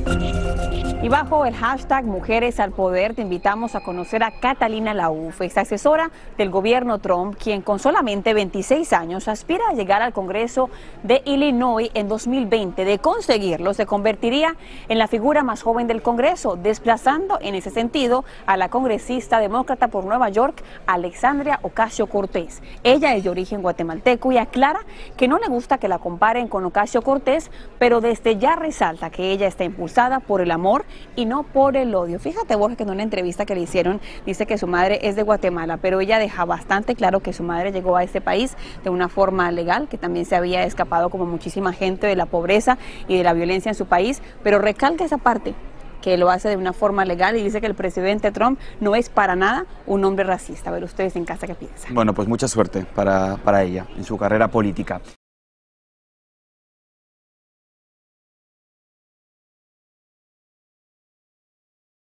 Y bajo el hashtag Mujeres al Poder te invitamos a conocer a Catalina Lauf, ex asesora del gobierno Trump, quien con solamente 26 años aspira a llegar al Congreso de Illinois en 2020. De conseguirlo, se convertiría en la figura más joven del Congreso, desplazando en ese sentido a la congresista demócrata por Nueva York, Alexandria Ocasio-Cortez. Ella es de origen guatemalteco y aclara que no le gusta que la comparen con Ocasio-Cortez, pero desde ya resalta que ella está impulsada por el amor y no por el odio. Fíjate, Borja, que en una entrevista que le hicieron dice que su madre es de Guatemala, pero ella deja bastante claro que su madre llegó a este país de una forma legal, que también se había escapado como muchísima gente de la pobreza y de la violencia en su país, pero recalca esa parte, que lo hace de una forma legal, y dice que el presidente Trump no es para nada un hombre racista. A ver ustedes en casa qué piensan. Bueno, pues mucha suerte para ella en su carrera política.